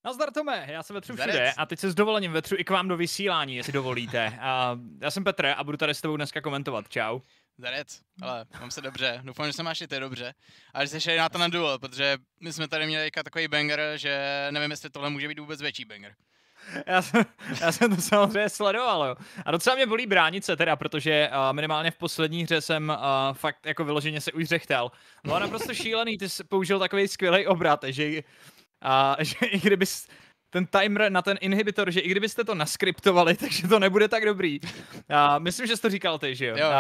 Nazdar Tome, já se vetřu Zdarec. všude a teď se s dovolením vetřu i k vám do vysílání, jestli dovolíte. Já jsem Petr a budu tady s tebou dneska komentovat. Čau. Zdarec, ale mám se dobře, doufám, že se máš i ty dobře. A že jsi šel na to na duel, protože my jsme tady měli takový banger, že nevím, jestli tohle může být vůbec větší banger. Já jsem to samozřejmě sledoval, jo. A docela mě bolí bránit se teda, protože minimálně v poslední hře jsem fakt jako vyloženě se už řechtal. Bylo naprosto šílený, ty jsi použil takový skvělý obrat, že i kdybys ten timer na ten inhibitor, že i kdybyste to naskriptovali, takže to nebude tak dobrý. Myslím, že jsi to říkal ty, že jo? Jo.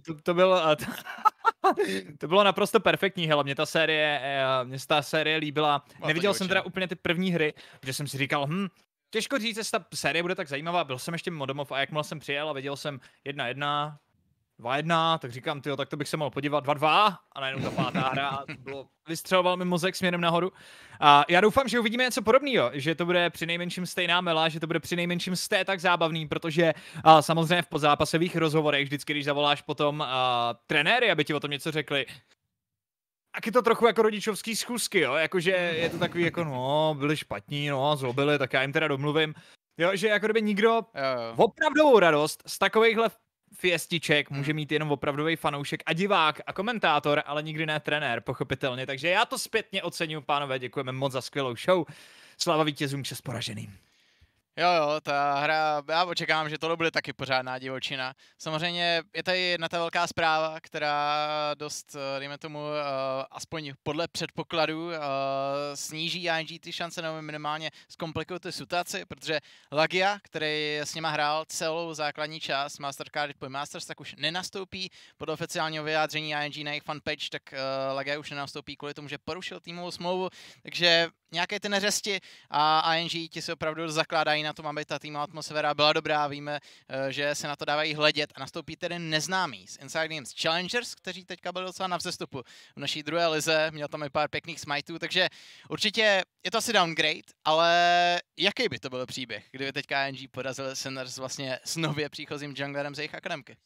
To bylo naprosto perfektní, hele, mě se ta série líbila. Neviděl jsem teda úplně ty první hry, protože jsem si říkal, těžko říct, jestli ta série bude tak zajímavá. Byl jsem ještě mimo domov a jakmile jsem přijel a viděl jsem 1-1, 2-1, tak říkám, tyjo, tak to bych se mohl podívat 2-2 a najednou ta pátá hra, vystřeloval mi mozek směrem nahoru. A já doufám, že uvidíme něco podobného, že to bude přinejmenším stejná mela, že to bude přinejmenším tak zábavný, protože samozřejmě v podzápasových rozhovorech vždycky, když zavoláš potom trenéry, aby ti o tom něco řekli, tak je to trochu jako rodičovský schůzky, jo, jakože je to takový jako, no, byli špatní, no, zlobili, tak já jim teda domluvím. Jo, že jako kdyby nikdo opravdovou radost z takovýchhle fiestiček může mít jenom opravdový fanoušek a divák a komentátor, ale nikdy ne trenér, pochopitelně. Takže já to zpětně oceňuji, pánové, děkujeme moc za skvělou show. Sláva vítězům, čest poraženým. Jo, ta hra, já očekávám, že tohle bude taky pořádná divočina. Samozřejmě je tady jedna ta velká zpráva, která dost, dejme tomu, aspoň podle předpokladu, sníží ING ty šance, nebo minimálně zkomplikuje tu situaci, protože Lagia, který s nima hrál celou základní část Mastercard po Masters, tak už nenastoupí podle oficiálního vyjádření ING na jejich fanpage, tak Lagia už nenastoupí kvůli tomu, že porušil týmovou smlouvu, takže nějaké ty neřesti a ING ti se opravdu zakládají na tom, aby ta týmová atmosféra byla dobrá. Víme, že se na to dávají hledět a nastoupí tedy neznámý z Inside Games Challengers, kteří teďka byli docela na vzestupu v naší druhé lize, měl tam i pár pěkných smiteů, takže určitě je to asi downgrade, ale jaký by to byl příběh, kdyby teďka ING porazili Sinners vlastně s nově příchozím junglerem z jejich akademky?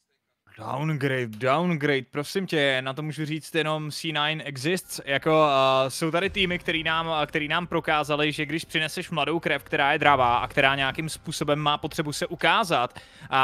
Downgrade, prosím tě, na to můžu říct jenom C9 exists, jako jsou tady týmy, který nám prokázali, že když přineseš mladou krev, která je dravá a která nějakým způsobem má potřebu se ukázat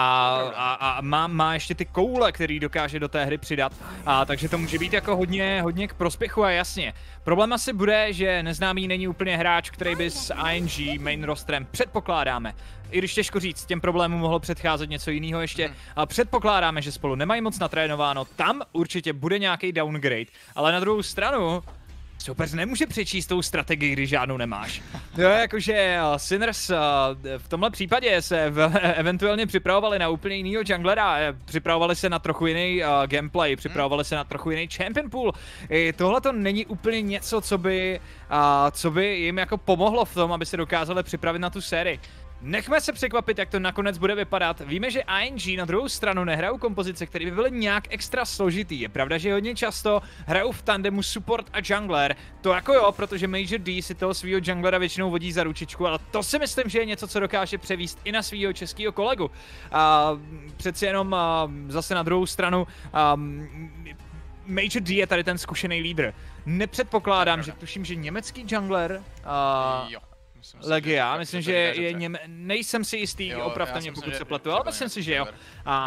a má ještě ty koule, který dokáže do té hry přidat, takže to může být jako hodně k prospěchu a jasně. Problém asi bude, že neznámý není úplně hráč, který by s ING main rosterem předpokládáme. I když těžko říct, těm problémům mohlo předcházet něco jiného ještě. A předpokládáme, že spolu nemají moc natrénováno, tam určitě bude nějaký downgrade, ale na druhou stranu super nemůže přečíst tou strategii, když žádnou nemáš. Jo, jakože Sinners v tomhle případě se eventuálně připravovali na úplně jinýho junglera, připravovali se na trochu jiný gameplay, připravovali se na trochu jiný champion pool. Tohle to není úplně něco, co by jim jako pomohlo v tom, aby se dokázali připravit na tu sérii. Nechme se překvapit, jak to nakonec bude vypadat. Víme, že ING na druhou stranu nehrajou kompozice, které by byly nějak extra složitý. Je pravda, že hodně často hrajou v tandemu support a jungler. To jako jo, protože Major D si toho svýho junglera většinou vodí za ručičku, ale to si myslím, že je něco, co dokáže převíst i na svýho českého kolegu. Přeci jenom zase na druhou stranu Major D je tady ten zkušený lídr. Nepředpokládám, že tuším, že německý jungler Legia, myslím, že je nejsem si jistý, opravdu mě pokud se pletu, ale myslím si, že jo.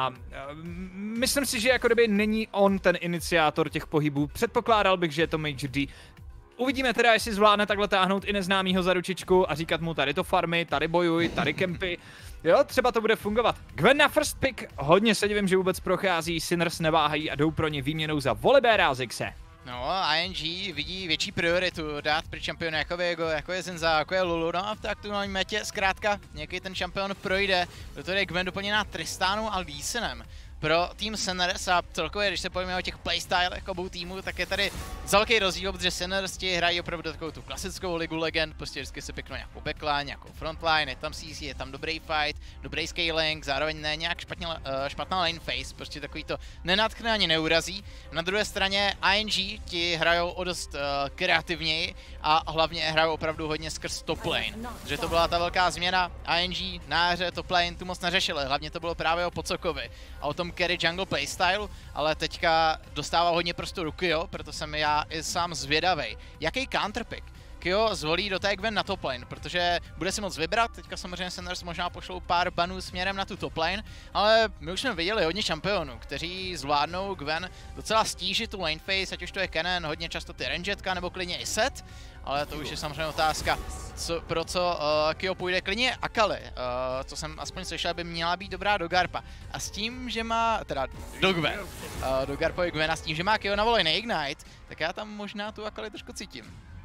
Myslím si, že jako kdyby není on ten iniciátor těch pohybů, předpokládal bych, že je to Major D. Uvidíme teda, jestli zvládne takhle táhnout i neznámýho za ručičku a říkat mu tady to farmy, tady bojuj, tady kempy. Jo, třeba to bude fungovat. Gwen na first pick, hodně se divím, že vůbec prochází, Sinners neváhají a jdou pro ně výměnou za Volibeara Zixe. No, ING vidí větší prioritu dát pryč šampiony jako je Zenza, jako je Lulu, no a v té aktuální metě zkrátka nějaký ten šampion projde, protože je Gwen doplněná Tristánu a Lee Sinem. Pro tým Sinners a celkově, když se pojíme o těch playstylech obou týmů, tak je tady velký rozdíl, protože Sinners ti hrají opravdu takovou tu klasickou ligu legend, prostě vždycky se pěknou nějakou backline, nějakou frontline, je tam CC, je tam dobrý fight, dobrý scaling, zároveň ne nějak špatná lane phase, prostě takový to nenatkne ani neurazí. Na druhé straně ING ti hrajou o dost kreativněji a hlavně hrajou opravdu hodně skrz top lane, že to byla ta velká změna. ING na hře top lane tu moc neřešili, hlavně to bylo právě o Pocokovi a o tom carry jungle playstyle, ale teďka dostává hodně prostoru Kyo, proto jsem já i sám zvědavej. Jaký counterpick Kyo zvolí do té Gwen na top lane, protože bude si moc vybrat, teďka samozřejmě Sinners možná pošlou pár banů směrem na tu top lane, ale my už jsme viděli hodně šampionů, kteří zvládnou Gwen docela stížit tu lane phase, ať už to je Kennen, hodně často ty rangetka nebo klidně i Set, ale to už je samozřejmě otázka, pro co Kyo půjde klidně Akali, co jsem aspoň slyšel, by měla být dobrá do Garpa. A s tím, že má, teda do Gwen, do Garpovy Gwen a s tím, že má Kyo na voli Ignite, tak já tam možná tu Akali trošku cítím.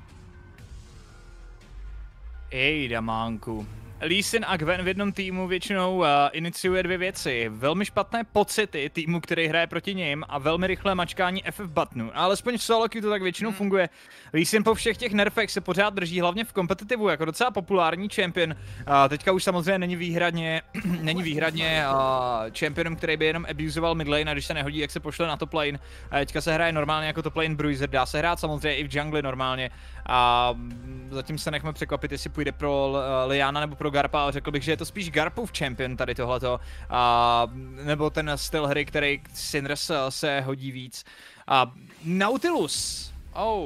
Ej, damánku. Lee Sin a Gwen v jednom týmu většinou iniciuje dvě věci. Velmi špatné pocity týmu, který hraje proti ním a velmi rychlé mačkání FF buttonu. Ale alespoň v solo queue to tak většinou funguje. Lee Sin po všech těch nerfech se pořád drží, hlavně v kompetitivu, jako docela populární champion. Teďka už samozřejmě není výhradně championem, který by jenom abusoval mid lane a když se nehodí, jak se pošle na top lane. A teďka se hraje normálně jako top lane bruiser, dá se hrát samozřejmě i v jungli normálně. A zatím se nechme překvapit, jestli půjde pro Liana nebo pro Garpa, ale řekl bych, že je to spíš Garpův champion tady tohleto, nebo ten styl hry, který Sinners se hodí víc. Nautilus,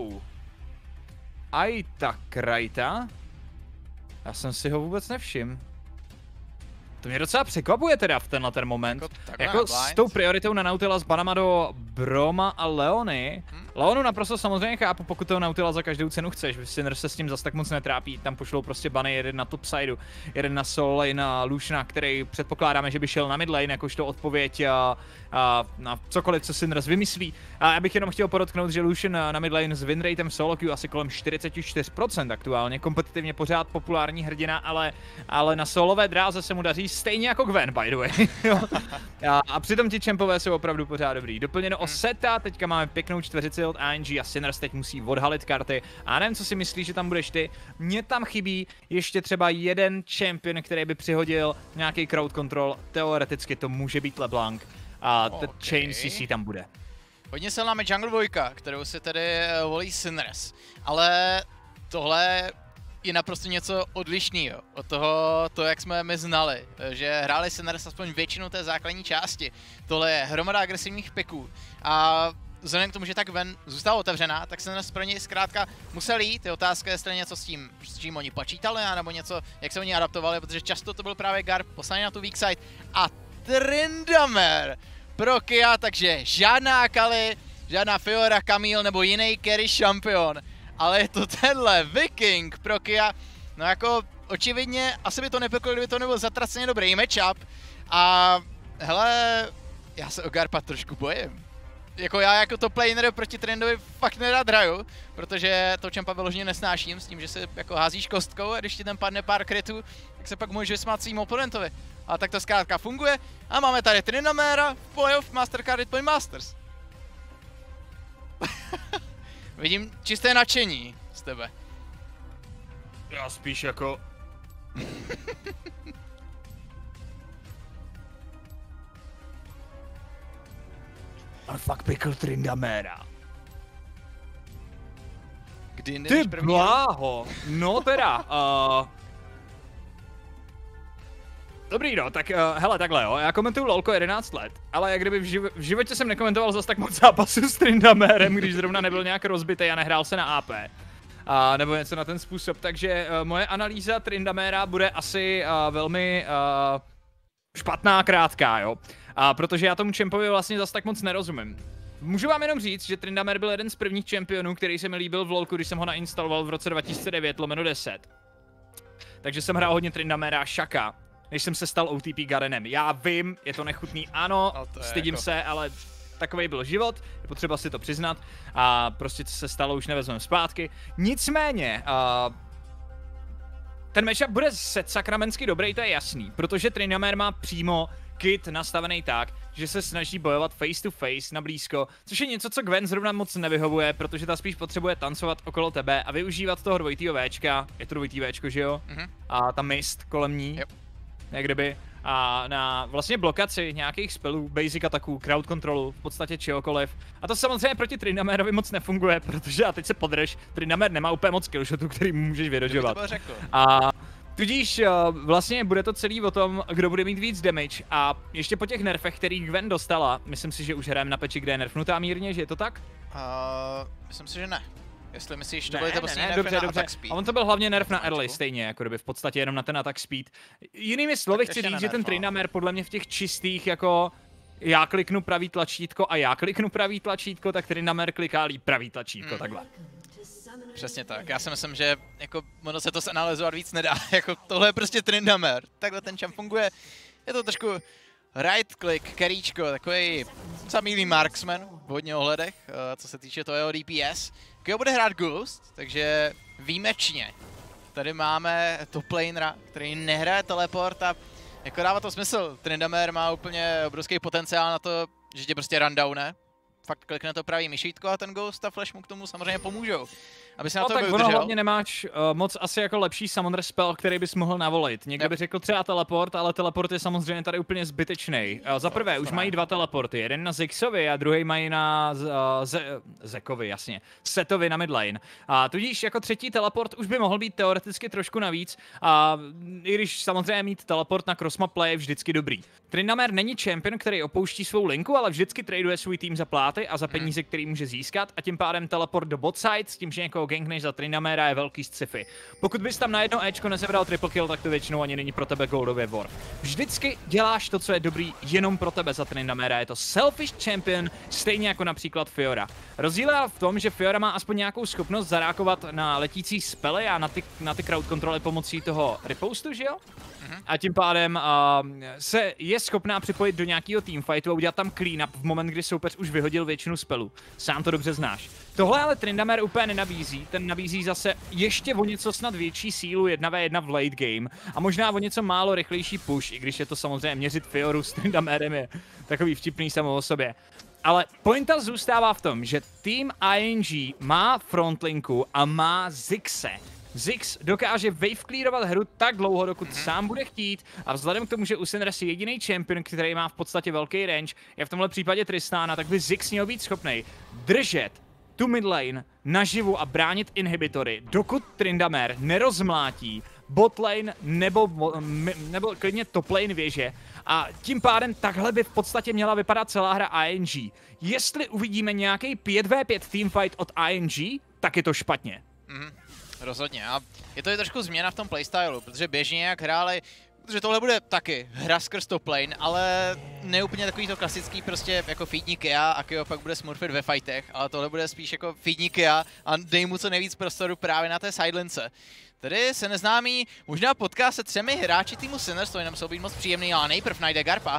aj ta krajta, já jsem si ho vůbec nevšiml. To mě docela překvapuje teda v tenhle ten moment. Jako s tou prioritou na Nautila s banama do Broma a Leony. Leonu naprosto samozřejmě chápu, pokud toho Nautila za každou cenu chceš. Sinners se s tím zas tak moc netrápí. Tam pošlou prostě bany, jeden na top sideu, jeden na soul lane, na Luciana, který předpokládáme, že by šel na mid lane, jakožto odpověď na cokoliv, co Sinners vymyslí. A já bych jenom chtěl podotknout, že Lucian na mid lane s winratem solo queue asi kolem 44% aktuálně. Kompetitivně pořád populární hrdina, ale na solové dráze se mu daří stejně jako Gwen, by the way. A přitom ti čempové jsou opravdu pořád dobrý. Doplněno o Seta, teďka máme pěknou čtveřici od ANG a Sinners teď musí odhalit karty. A nevím, co si myslíš, že tam budeš ty. Mně tam chybí ještě třeba jeden champion, který by přihodil nějaký crowd control. Teoreticky to může být LeBlanc. A ten Chain CC tam bude. Hodně silná jungle 2, kterou si tedy volí Sinners. Ale tohle je naprosto něco odlišného od toho, jak jsme my znali, že hráli Sinners aspoň většinu té základní části. Tohle je hromada agresivních piků a vzhledem k tomu, že tak ven zůstala otevřená, tak Sinners pro něj zkrátka musel jít. Je otázka, jestli něco s čím oni počítali, nebo něco, jak se oni adaptovali, protože často to byl právě Garp poslaný na tu weak side a Tryndamere pro Kia, takže žádná Akali, žádná Fiora, Camille nebo jiný carry šampion. Ale je to tenhle Viking pro Kia, no jako očividně asi by to nepeklo, kdyby to nebyl zatraceně dobrý matchup. A hele, já se o Garpa trošku bojím. Jako já jako top laner proti Trendovi fakt nerad hraju, protože to čempa vyloženě nesnáším s tím, že si jako házíš kostkou a když ti tam padne pár krytů, tak se pak můžeš vysmát svým oponentovi. A tak to zkrátka funguje a máme tady Tryndamera v playoff Mastercard Point Masters. Vidím čisté nadšení z tebe. Já spíš jako... On fakt pikl Tryndamera. Kdy ty bláho, no teda, dobrý no, tak hele takhle jo, já komentuju LoLko 11 let, ale jak kdyby v životě jsem nekomentoval zas tak moc zápasů s Tryndamerem, když zrovna nebyl nějak rozbitý a nehrál se na AP. Nebo něco na ten způsob, takže moje analýza Tryndamera bude asi velmi špatná, krátká, jo. Protože já tomu čempovi vlastně zas tak moc nerozumím. Můžu vám jenom říct, že Tryndamer byl jeden z prvních čempionů, který se mi líbil v LoLku, když jsem ho nainstaloval v roce 2009/10. Takže jsem hrál hodně Tryndamera a Shaka, než jsem se stal OTP Garenem. Já vím, je to nechutný, ano, stydím jako se, ale takovej byl život, je potřeba si to přiznat a prostě co se stalo, už nevezmeme zpátky. Nicméně, ten matchup bude sakramensky dobrý, to je jasný, protože Tryndamer má přímo kit nastavený tak, že se snaží bojovat face to face na blízko, což je něco, co Gwen zrovna moc nevyhovuje, protože ta spíš potřebuje tancovat okolo tebe a využívat toho dvojitýho Včka, je to dvojitý Včko, že jo? A ta mist kolem ní, jak kdyby, a na vlastně blokaci nějakých spellů, basic ataků, crowd controlu, v podstatě čehokoliv. A to samozřejmě proti Tryndamerovi moc nefunguje, protože a teď se podrž, Tryndamer nemá úplně moc killshotů, který můžeš vyrožovat. A tudíž vlastně bude to celý o tom, kdo bude mít víc damage a ještě po těch nerfech, který Gwen dostala, myslím si, že už hrajeme na peči, kde je nerfnutá mírně, že je to tak? Myslím si, že ne. Jestli myslíš, to byly to prostě nerfy dobře, na dobře. attack speed. A on to byl hlavně nerf na early stejně, jako kdyby v podstatě jenom na ten attack speed. Jinými slovy chci říct, že ten Tryndamere podle mě v těch čistých jako já kliknu pravý tlačítko a já kliknu pravý tlačítko, tak Tryndamere kliká líp pravý tlačítko, takhle. Přesně tak, já si myslím, že jako ono se to analyzovat víc nedá, jako tohle je prostě Tryndamere, takhle ten champ funguje, je to trošku right click, keríčko, takový samýlý marksman v hodně ohledech, co se týče toho jeho DPS. Kyo bude hrát Ghost, takže výjimečně tady máme top lanera, který nehraje teleport a jako dává to smysl, Tryndamere má úplně obrovský potenciál na to, že tě prostě rundowne. Fakt klikne to pravý myšítko a ten Ghost a Flash mu k tomu samozřejmě pomůžou. Aby se na to tak udržel. ono hlavně nemáš moc asi jako lepší summoner spell, který bys mohl navolit. Někdo by řekl třeba teleport, ale teleport je samozřejmě tady úplně zbytečný. Za prvé, už mají 2 teleporty, jeden na Ziggsovi a druhý mají na Zekovi, jasně, Setovi na midlane. A tudíž jako třetí teleport už by mohl být teoreticky trošku navíc, a i když samozřejmě mít teleport na crossmap play je vždycky dobrý. Tryndamere není champion, který opouští svou linku, ale vždycky traduje svůj tým za pláty a za peníze, který může získat, a tím pádem teleport do bot side s tím, že někoho gankneš za Tryndamera je velký sci-fi. Pokud bys tam na jedno Ečko nezebral triple kill, tak to většinou ani není pro tebe goldově war. Vždycky děláš to, co je dobrý jenom pro tebe za Tryndamera, je to selfish champion, stejně jako například Fiora. Rozdíl je v tom, že Fiora má aspoň nějakou schopnost zareagovat na letící spely a na ty crowd kontroly pomocí toho ripostu, že jo? A tím pádem se je schopná připojit do nějakého teamfightu a udělat tam clean up v moment, kdy soupeř už vyhodil většinu spelů. Sám to dobře znáš. Tohle ale Tryndamere úplně nenabízí, ten nabízí zase ještě o něco snad větší sílu 1v1 v late game a možná o něco málo rychlejší push, i když je to samozřejmě měřit Fioru s Tryndamerem je takový vtipný samo o sobě. Ale pointa zůstává v tom, že tým ING má frontlinku a má Ziggse. Ziggs dokáže wave clearovat hru tak dlouho, dokud sám bude chtít, a vzhledem k tomu, že Usinras je jediný champion, který má v podstatě velký range, je v tomhle případě Tristana, tak by Ziggs měl být schopný držet tu midlane naživu a bránit inhibitory, dokud Tryndamere nerozmlátí botlane nebo klidně top lane věže, a tím pádem takhle by v podstatě měla vypadat celá hra ING. Jestli uvidíme nějaký 5v5 teamfight od ING, tak je to špatně. Rozhodně, a je to i trošku změna v tom playstylu, protože běžně jak hráli, protože tohle bude taky hra skrz top lane, ale ne úplně takový to klasický prostě jako feední Kea a Keo pak bude smurfit ve fightech, ale tohle bude spíš jako feední Kea a dej mu co nejvíc prostoru právě na té sidelince. Tady se neznámý možná potká se 3 hráči týmu Sinners, to jenom jsou být moc příjemný, ale nejprv najde Garpa.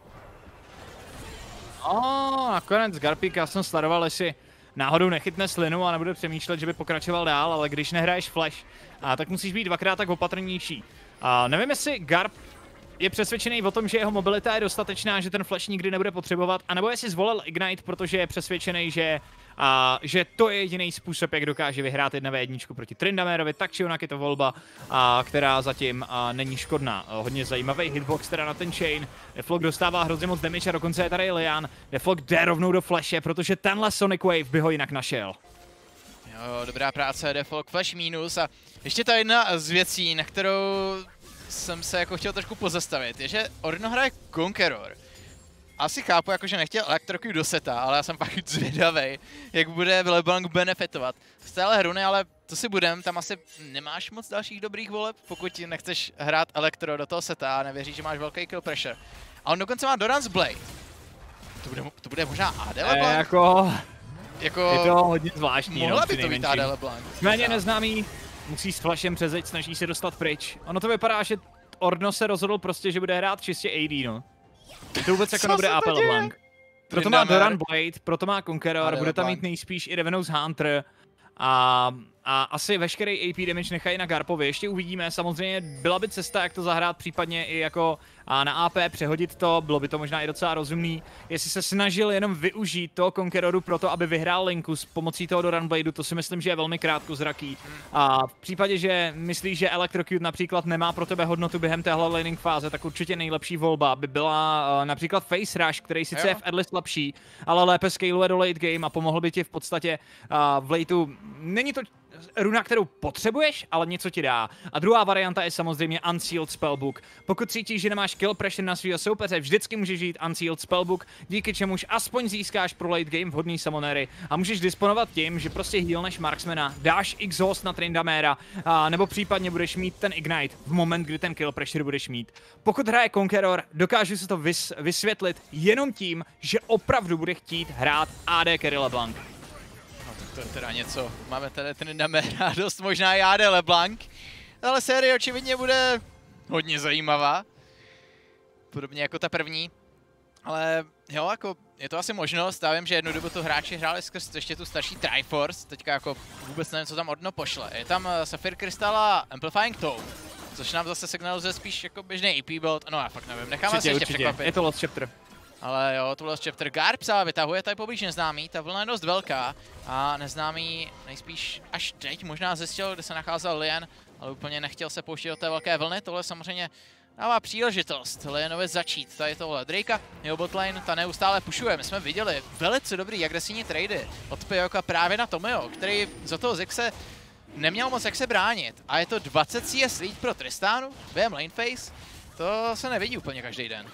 Nakonec Garpíka jsem sledoval, jestli náhodou nechytne slinu a nebude přemýšlet, že by pokračoval dál, ale když nehraješ flash, tak musíš být dvakrát tak opatrnější. Nevím, jestli Garp je přesvědčený o tom, že jeho mobilita je dostatečná, že ten flash nikdy nebude potřebovat, anebo jestli zvolil Ignite, protože je přesvědčený, že to je jediný způsob, jak dokáže vyhrát 1v1 proti Tryndamerovi, tak či onak je to volba, která zatím není škodná. Hodně zajímavý hitbox teda na ten chain. Deflok dostává hrozně moc damage a dokonce je tady Lian. Deflok jde rovnou do flashe, protože tenhle Sonic Wave by ho jinak našel. Jo, dobrá práce, Deflok, flash minus, a ještě ta jedna z věcí, na kterou jsem se jako chtěl trošku pozastavit, je, že Ordno hraje Conqueror. Asi chápu, jakože nechtěl Electrocute do seta, ale já jsem fakt zvědavej, jak bude LeBlanc benefitovat z téhle hruny, ale to si budem, tam asi nemáš moc dalších dobrých voleb, pokud nechceš hrát Electro do toho seta a nevěříš, že máš velký kill pressure. A on dokonce má Doran's Blade. To bude možná AD LeBlanc? Jako je to hodně zvláštní. Mohla by to být AD LeBlanc. Méně neznámý, musí s flashem přezeď, snaží se dostat pryč. Ono to vypadá, že Ordno se rozhodl prostě, že bude hrát čistě AD, no. To vůbec jako nebude AP LeBlanc. Proto má Doran Blade, proto má Conqueror, bude tam mít nejspíš i Revenos Hunter a asi veškerý AP damage nechají na Garpovi. Ještě uvidíme, samozřejmě byla by cesta, jak to zahrát, případně i jako na AP přehodit to, bylo by to možná i docela rozumný. Jestli se snažil jenom využít toho Conqueroru pro to, aby vyhrál linku s pomocí toho Doran Bladeu, to si myslím, že je velmi krátkozraký. A v případě, že myslíš, že Electrocute například nemá pro tebe hodnotu během téhle laning fáze, tak určitě nejlepší volba by byla například Face Rush, který sice je v early slabší, ale lépe scaluje do late game a pomohl by ti v podstatě v lateu. Není to runa, kterou potřebuješ, ale něco ti dá. A druhá varianta je samozřejmě Unsealed Spellbook. Pokud cítíš, že nemáš kill pressure na svého soupeře, vždycky můžeš jít Unsealed Spellbook, díky čemuž aspoň získáš pro late game vhodný summonery a můžeš disponovat tím, že prostě healneš marksmana, dáš exhaust na Tryndamera, nebo případně budeš mít ten Ignite v moment, kdy ten kill pressure budeš mít. Pokud hraje Conqueror, dokážu se to vysvětlit jenom tím, že opravdu bude chtít hrát AD carry LeBlanc. No tak to je teda něco. Máme tady Tryndamera, dost možná i AD LeBlanc, ale série očividně bude hodně zajímavá. Podobně jako ta první. Ale jo, jako je to asi možnost, já vím, že jednu dobu to hráči hráli skrz ještě tu starší Triforce, teďka jako vůbec nevím, co tam odno pošle. Je tam Sapphire Crystal a Amplifying Tone, což nám zase signalizuje spíš jako běžný AP build, no já fakt nevím, necháme se ještě překvapit. Je to Lost Chapter. Ale jo, to Lost Chapter. Garp se vytahuje tady poblíž neznámý, ta vlna je dost velká a neznámý nejspíš až teď možná zjistil, kde se nacházel Lien, ale úplně nechtěl se pouštět do té velké vlny, tohle samozřejmě dává příležitost Lienovi začít. Tady tohle Drakea, jeho botlane, ta neustále pušuje. My jsme viděli velice dobrý agresivní trady od Pyoka právě na Tomio, který za toho Zixe neměl moc jak se bránit. A je to 20 CS lead pro Tristanu během lane phase. To se nevidí úplně každý den.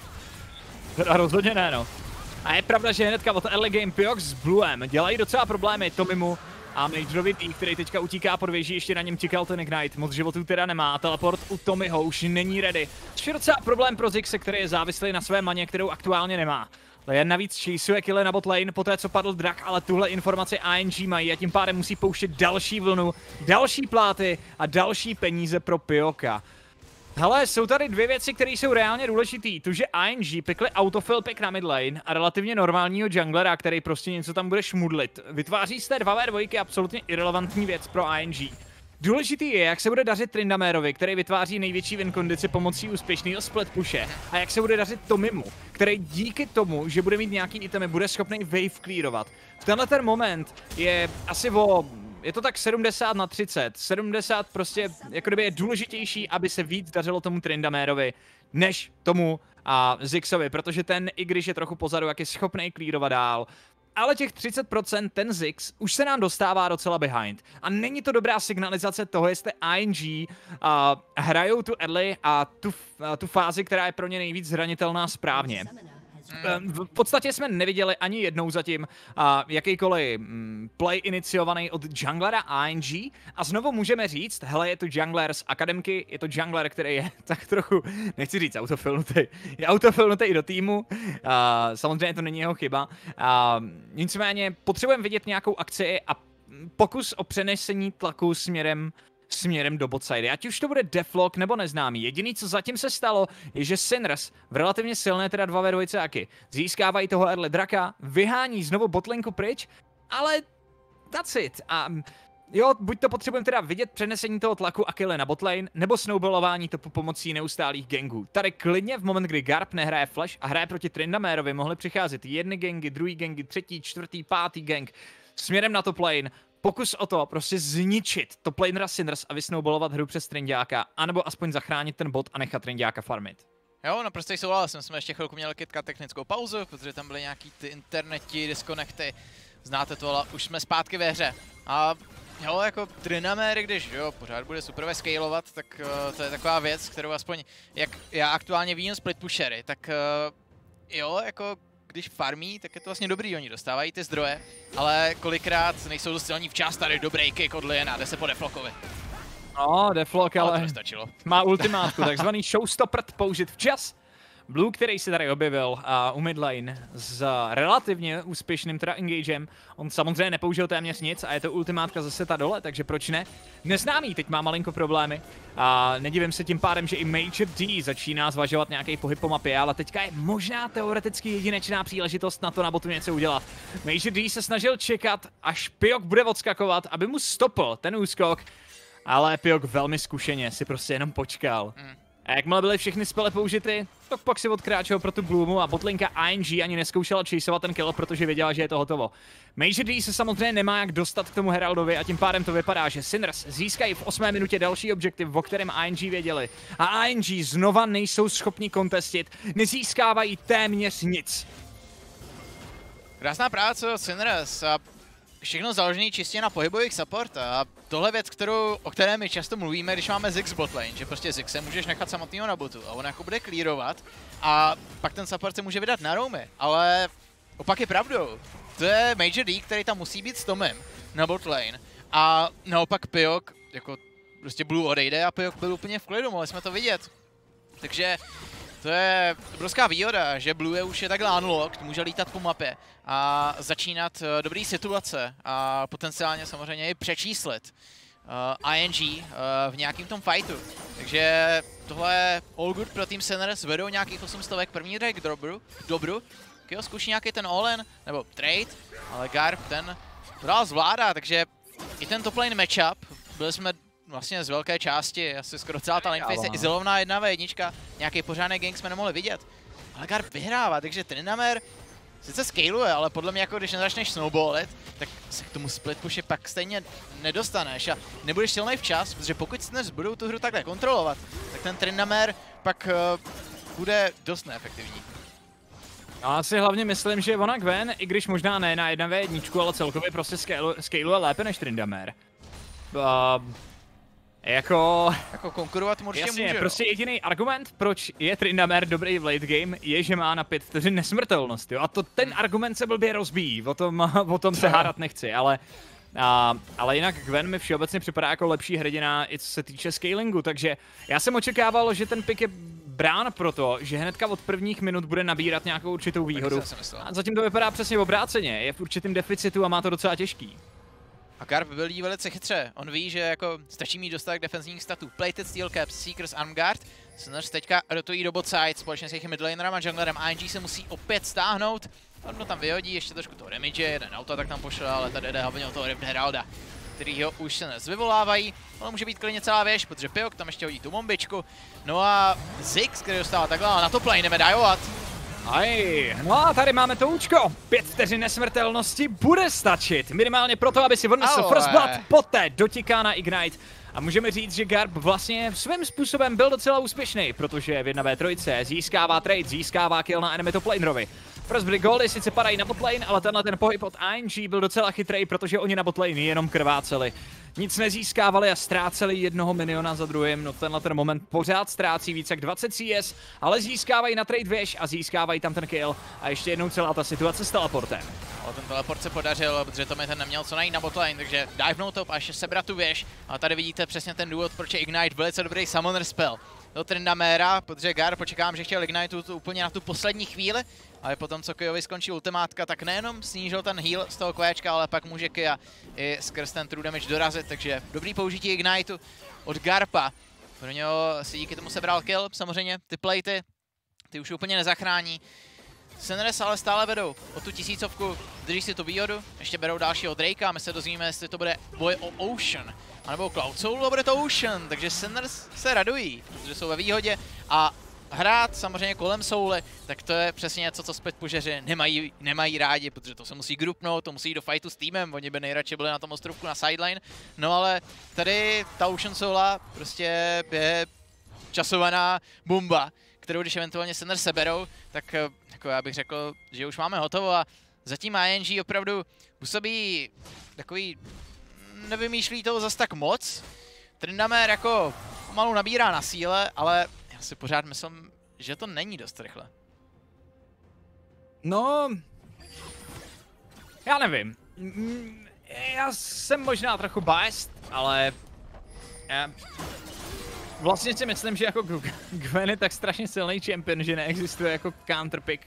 Teda rozhodně ne, no. A je pravda, že hnedka od early game Pyok s Bluem dělají docela problémy Tomimu a Majorovi T, který teďka utíká pod věží, ještě na něm čekal ten Ignite, moc životů teda nemá, teleport u Tommyho už není ready. Což je docela problém pro Zixe, který je závislý na své maně, kterou aktuálně nemá. Jen navíc chaseuje kille na bot lane, poté co padl drak, ale tuhle informaci ING mají a tím pádem musí pouštět další vlnu, další pláty a další peníze pro Pyoka. Hele, jsou tady dvě věci, které jsou reálně důležitý. To, že ING pikli autofill pick na mid lane a relativně normálního junglera, který prostě něco tam bude šmudlit. Vytváří z té 2v2 absolutně irrelevantní věc pro ING. Důležitý je, jak se bude dařit Tryndamerovi, který vytváří největší win kondici pomocí úspěšného split pushe, a jak se bude dařit Tomimu, který díky tomu, že bude mít nějaký itemy, bude schopný wave clearovat. V tenhle ten moment je asi je to tak 70/30. 70 prostě jako kdyby je důležitější, aby se víc dařilo tomu Tryndamerovi, než tomu Zigsovi, protože ten, i když je trochu pozadu, jak je schopný clearovat dál, ale těch 30% ten Ziggs už se nám dostává docela behind. A není to dobrá signalizace toho, jestli ING hrajou tu early a tu fázi, která je pro ně nejvíc zranitelná, správně. V podstatě jsme neviděli ani jednou zatím jakýkoliv play iniciovaný od junglera ING a znovu můžeme říct, hele, je to jungler z akademky, je to jungler, který je tak trochu, nechci říct autofilnutý, je autofilnutý do týmu, samozřejmě to není jeho chyba, nicméně potřebujeme vidět nějakou akci a pokus o přenesení tlaku směrem do botside. Ať už to bude Deathlock nebo neznámý. Jediný, co zatím se stalo, je, že Sinners v relativně silné teda 2v2 aky získávají toho early draka, vyhání znovu botlinku pryč, ale that's it. A jo, buď to potřebujeme teda vidět přenesení toho tlaku Akile na botlane, nebo snowballování to pomocí neustálých gangů. Tady klidně v moment, kdy Garp nehraje flash a hraje proti Tryndamerovi, mohly přicházet jedny gangy, druhý gangy, třetí, čtvrtý, pátý gang směrem na top lane. Pokus o to prostě zničit top lanera Sinners a vysnowballovat hru přes Trynďáka, anebo aspoň zachránit ten bot a nechat Trynďáka farmit. Jo, naprosto souhlasím, jsme ještě chvilku měli kytka technickou pauzu, protože tam byly nějaký ty interneti, disconnecty, znáte to, ale už jsme zpátky ve hře. A jo, jako Tryndamer, když jo, pořád bude super scalovat, tak to je taková věc, kterou aspoň, jak já aktuálně vidím split pushery, tak jo, jako když farmí, tak je to vlastně dobrý, oni dostávají ty zdroje, ale kolikrát nejsou dost silní včas, tady dobrý kick od Liena, jde se po Deathlockovi. No, Deathlock ale má ultimátku, takzvaný showstopper použit včas. Blue, který se tady objevil u midlane s relativně úspěšným teda engagem, on samozřejmě nepoužil téměř nic a je to ultimátka zase ta dole, takže proč ne? Neznámý teď má malinko problémy a nedivím se tím pádem, že i Major D začíná zvažovat nějaký pohyb po mapě, ale teďka je možná teoreticky jedinečná příležitost na to na botu něco udělat. Major D se snažil čekat, až Pyok bude odskakovat, aby mu stopl ten úskok, ale Pyok velmi zkušeně si prostě jenom počkal. A jakmile byly všechny spele použity, tak pak si odkráčel pro tu Bloomu a botlinka ING ani neskoušela chaseovat ten kill, protože věděla, že je to hotovo. Major D se samozřejmě nemá jak dostat k tomu Heraldovi a tím pádem to vypadá, že Sinners získají v 8. minutě další objektiv, o kterém ING věděli. A ING znova nejsou schopni kontestit, nezískávají téměř nic. Krásná práce od Sinners a všechno založené čistě na pohybových support a tohle věc, o které my často mluvíme, když máme Ziggs botlane, že prostě Ziggse můžeš nechat samotného na botu a on jako bude clearovat a pak ten support se může vydat na roamy, ale opak je pravdou. To je Major D, který tam musí být s Tomem na botlane a naopak Pyok, jako prostě Blue odejde a Pyok byl úplně v klidu, mohli jsme to vidět. Takže to je obrovská výhoda, že Blue už je takhle unlocked, může lítat po mapě a začínat dobrý situace a potenciálně samozřejmě i přečíslit ING v nějakým tom fightu. Takže tohle je all good pro Team Sinners, vedou nějakých 800, první drag dobru. Jo, zkuší nějaký ten all-in, nebo trade, ale Garp ten dál zvládá, takže i ten top lane matchup, byli jsme vlastně z velké části, asi skoro celá ta laneface je izolovaná 1v1, nějaký pořádný gank jsme nemohli vidět. Ale Garp vyhrává, takže Tryndamere sice scaluje, ale podle mě jako když nezačneš snowballit, tak se k tomu split pushe pak stejně nedostaneš a nebudeš silnej včas, protože pokud Sinners budou tu hru takhle kontrolovat, tak ten Tryndamere pak bude dost neefektivní. Já si hlavně myslím, že ona Gwen, i když možná ne na 1v1, ale celkově prostě scaluje lépe než Tryndamere. Jako konkurovat mu určitě může. Prostě jediný argument, proč je Tryndamere dobrý v late game, je, že má na 5 vteřin nesmrtelnost, jo? A ten argument se blbě rozbíjí, o tom se hádat nechci, ale jinak Gwen mi všeobecně připadá jako lepší hrdina, i co se týče scalingu, takže já jsem očekával, že ten pick je brán proto, že hnedka od prvních minut bude nabírat nějakou určitou výhodu. A zatím to vypadá přesně obráceně, je v určitém deficitu a má to docela těžký. A Garp byl velice chytře, on ví, že jako stačí mít dostatek defenzivních statů. Plated Steel Caps, Seekers, Armguard. Sinners teďka rotují do bot side, společně s jejich midlanerem a junglerem. ING se musí opět stáhnout. On tam vyhodí, ještě trošku toho damage, jeden auto tak tam pošle, ale tady jde hlavně o toho Rift Heralda, kterýho už Sinners vyvolávají. Ale může být klidně celá věž, protože Pyok tam ještě hodí tu bombičku. No a Ziggs, který dostává takhle, ale na top lane jdeme diovat. No a tady máme to účko. 5 vteřin nesmrtelnosti bude stačit. Minimálně proto, aby si odnesl First Blood, poté dotiká na Ignite. A můžeme říct, že Garp vlastně svým způsobem byl docela úspěšný, protože v 1v3 získává trade, získává kill na enemy top lanerovi. First Blood goldy sice padají na botlane, ale tenhle ten pohyb od ING byl docela chytrý, protože oni na botlane jenom krváceli. Nic nezískávali a ztráceli jednoho miniona za druhým, no tenhle ten moment pořád ztrácí více jak 20 CS, ale získávají na trade věž a získávají tam ten kill a ještě jednou celá ta situace s teleportem. Ale ten teleport se podařil, protože Tommy ten neměl co najít na botlane, takže divenout top a ještě sebrat tu věž. A tady vidíte přesně ten důvod, proč je Ignite velice dobrý summoner spell do Tryndamera, protože Garp počekám, že chtěl Ignite úplně na tu poslední chvíli, ale potom co Kyovi skončí ultimátka, tak nejenom snížil ten heal z toho Quéčka, ale pak může Kya i skrz ten true damage dorazit, takže dobrý použití Igniteu od Garpa. Pro něho si díky tomu sebral kill, samozřejmě ty platy, ty už úplně nezachrání. Sinners ale stále vedou o tu 1000, drží si tu výhodu, ještě berou dalšího Drakea, my se dozvíme, jestli to bude boj o Ocean, anebo Cloud Soul, a bude to Ocean, takže Sinners se radují, protože jsou ve výhodě a hrát samozřejmě kolem Souly, tak to je přesně něco, co split pušeři nemají rádi, protože to se musí grupnout, to musí jít do fightu s týmem, oni by nejradši byli na tom ostrovku na sideline, no ale tady ta Ocean Soula prostě je časovaná bomba, kterou když eventuálně Sinners seberou, tak jako já bych řekl, že už máme hotovo a zatím ING opravdu působí takový, nevymýšlí toho zas tak moc. Tryndamere jako pomalu nabírá na síle, ale já si pořád myslím, že to není dost rychle. No, já nevím. Já jsem možná trochu biased, ale vlastně si myslím, že jako Gwen je tak strašně silný champion, že neexistuje jako counterpick,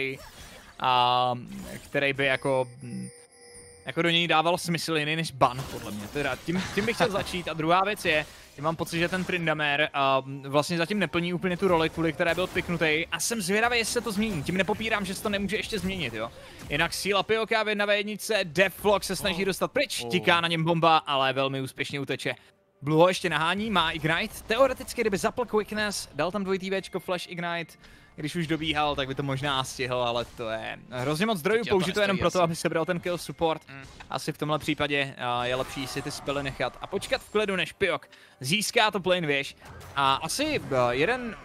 který by jako do něj dával smysl jiný než ban, podle mě. Teda tím bych chtěl začít. A druhá věc je, že mám pocit, že ten Tryndamere vlastně zatím neplní úplně tu roli, kvůli které byl piknutý. A jsem zvědavý, jestli se to změní. Tím nepopírám, že se to nemůže ještě změnit, jo. Jinak síla Pyoka v 1v1, Deathlock se snaží dostat pryč, tiká na něm bomba, ale velmi úspěšně uteče. Blue ho ještě nahání, má Ignite. Teoreticky, kdyby zapl Quickness, dal tam dvojitý Včko, Flash Ignite, když už dobíhal, tak by to možná stihl, ale to je hrozně moc zdrojů, použito jenom proto, aby se bral ten kill support. Asi v tomhle případě je lepší si ty spely nechat a počkat v klidu, než Pyok získá to plane věž. A asi jeden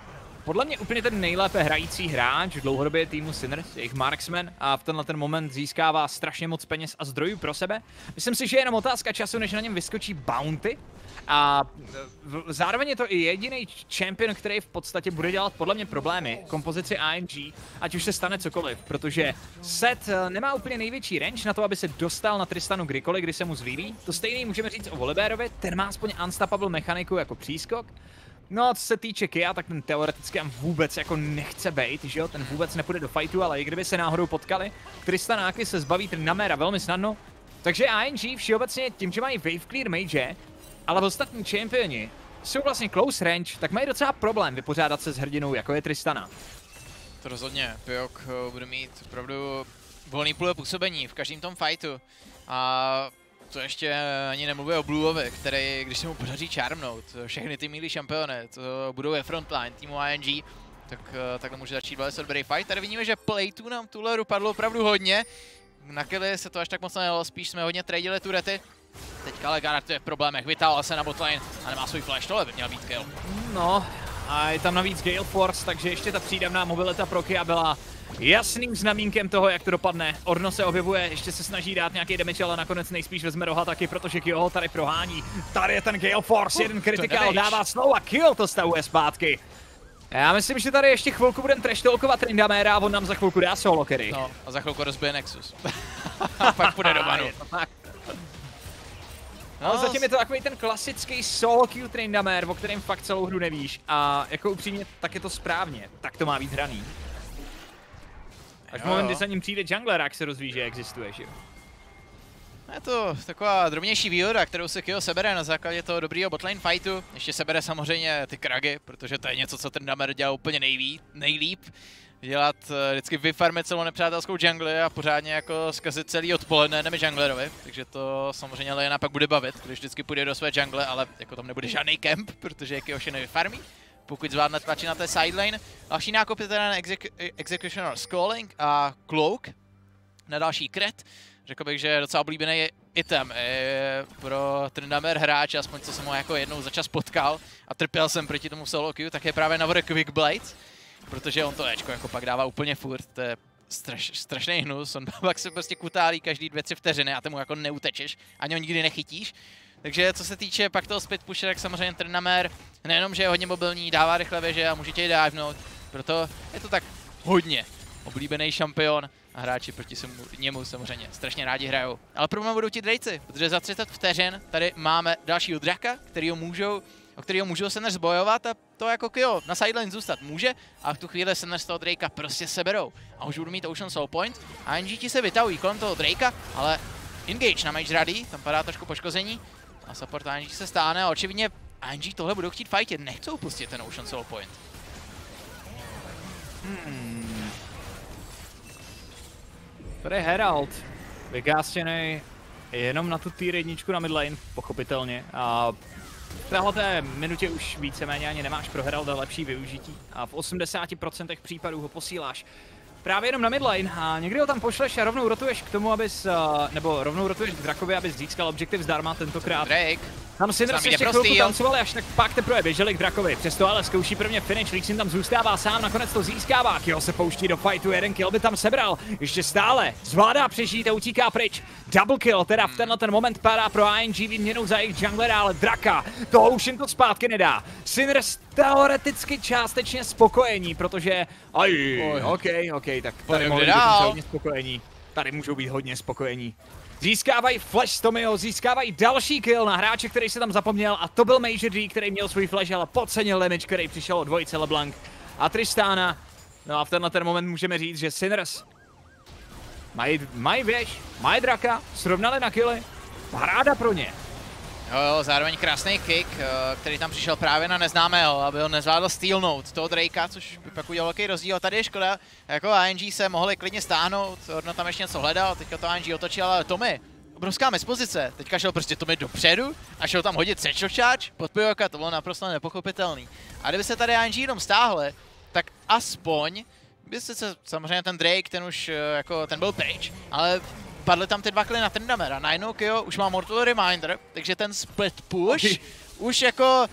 podle mě úplně ten nejlépe hrající hráč dlouhodobě týmu Sinners, jejich marksman, a v tenhle ten moment získává strašně moc peněz a zdrojů pro sebe. Myslím si, že je jenom otázka času, než na něm vyskočí bounty. A zároveň je to i jediný champion, který v podstatě bude dělat podle mě problémy kompozici AMG, ať už se stane cokoliv, protože Set nemá úplně největší range na to, aby se dostal na Tristanu kdykoliv, kdy se mu zlíbí. To stejný můžeme říct o Voliberovi, ten má aspoň unstoppable mechaniku jako přískok. No a co se týče Kia, tak ten teoreticky vůbec jako nechce bejt, že jo, ten vůbec nepůjde do fightu, ale i kdyby se náhodou potkali, Tristanáky se zbaví Tryndamera velmi snadno. Takže AMG všeobecně tím, že mají wave clear mage, ale ostatní championi jsou vlastně close range, tak mají docela problém vypořádat se s hrdinou, jako je Tristana. To rozhodně, Pyok bude mít opravdu volný půle působení v každém tom fightu. A to ještě ani nemluvím o Blueovi, který, když se mu podaří charmnout všechny ty milí šampiony, to budou ve frontline týmu ING, tak takhle může začít velice dobrý fight. Tady vidíme, že playtů nám tuhle hru padlo opravdu hodně. Na killy se to až tak moc nejelo, spíš jsme hodně tradili turety. Teďka ale Garnet je v problémech, vytáhl se na botlane a nemá svůj flash, tohle by měl být kill. No, a je tam navíc Gale Force, takže ještě ta přídavná mobilita pro Kia byla jasným znamínkem toho, jak to dopadne. Ornno se objevuje, ještě se snaží dát nějaký damage, ale nakonec nejspíš vezme roha taky, protože Kyo ho tady prohání. Tady je ten Gale Force, jeden kritikál dává slow a Kill to stavuje zpátky. Já myslím, že tady ještě chvilku budeme trash-talkovat Tryndamera a on nám za chvilku dá solo carry. No, a za chvilku rozbije Nexus. A pak půjde do banu. No, zatím je to takový ten klasický solo kill Tryndamer, o kterém fakt celou hru nevíš. A jako upřímně, tak je to správně. Tak to má být hraný. Až v moment, kdy za ním přijde jungler, jak se rozvíjí, že existuje, že jo? Je to taková drobnější výhoda, kterou se Kyo sebere na základě toho dobrýho botlane fightu. Ještě sebere samozřejmě ty kragy, protože to je něco, co Tryndamer dělá úplně nejlíp. Dělat vždycky vyfarmit celou nepřátelskou jungli a pořádně jako zkazit celý odpoledne enemy junglerovi. Takže to samozřejmě Lejana pak bude bavit, když vždycky půjde do své jungle, ale jako tam nebude žádný camp, protože Kyoshi nevyfarmí. Pokud zvládne tlačit na té sidelane. Další nákup je teda na Executioner Sculling a Cloak na další crit. Řekl bych, že je docela oblíbený item pro Tryndamer hráč, aspoň co jsem ho jako jednou za čas potkal a trpěl jsem proti tomu solo queue, tak je právě navrh Quick Blade, protože on to Ečko jako pak dává úplně furt, to je strašný hnus, on pak se prostě kutálí každý 2-3 vteřiny a tomu jako neutečeš, ani ho nikdy nechytíš. Takže co se týče pak toho split pushe, tak samozřejmě Tryndamer nejenom, že je hodně mobilní, dává rychle věže a může tě divenout, proto je to tak hodně oblíbený šampion a hráči proti němu samozřejmě strašně rádi hrajou. Ale problém budou ti Drejci, protože za 30 vteřin tady máme dalšího draka, o kterého můžou Sinners bojovat a to jako Kyo na sideline zůstat může a v tu chvíli Sinners toho Drakea prostě seberou. A už budou mít Ocean Soul Point a NG ti se vytahují kolem toho Drakea, ale engage na Mage Ready, tam padá trošku poškození a support ANG se stáhne a očividně ANG tohle budou chtít fightit, nechcou pustit ten Ocean Soul Point. Tady je Herald, vygástěnej jenom na tu tier 1 na midlane, pochopitelně. A v téhleté minutě už víceméně ani nemáš pro Heralda lepší využití. A v 80% případů ho posíláš právě jenom na midlane a někdy ho tam pošleš a rovnou rotuješ k tomu, abys, nebo rovnou rotuješ k Drakovi, abys získal objektiv zdarma tentokrát. Drake. Tam Sinners ještě chvilku tancovali, až tak pak teprve běželi k Drakovi. Přesto ale zkouší prvně finish, Lee Sin tam zůstává sám, nakonec to získává. Kyo se pouští do fightu, jeden kill by tam sebral. Ještě stále zvládá přežít a utíká pryč. Double kill, teda v tenhle ten moment padá pro ING výměnou za jejich junglera, ale Draka, toho už jim to zpátky nedá. Sinners teoreticky částečně spokojení, protože... OK, tak tady mohou být hodně spokojení. Tady můžou být hodně spokojení. Získávají flash z Tommyho, získávají další kill na hráče, který se tam zapomněl a to byl Major D, který měl svůj flash, ale podcenil damage, který přišel od dvojice LeBlanc a Tristana. No a v tenhle ten moment můžeme říct, že Sinners mají věž, mají Draka, srovnali na killy, paráda pro ně. Jo, zároveň krásný kick, který tam přišel právě na neznámého, aby ho nezvládl stealnout toho Drakea, což by pak udělal velký rozdíl. Tady je škoda, jako ANG se mohli klidně stáhnout, Ornno tam ještě něco hledal, teďka to ANG otočil, ale Tommy, obrovská mispozice, teďka šel prostě Tommy dopředu a šel tam hodit satchel charge pod Pyroka, to bylo naprosto nepochopitelný. A kdyby se tady ANG jenom stáhli, tak aspoň by se samozřejmě ten Drake, ten už jako, ten byl pryč, ale padly tam ty dva kily na Tryndamera, najednou Kyo už má Mortal Reminder, takže ten split push už jako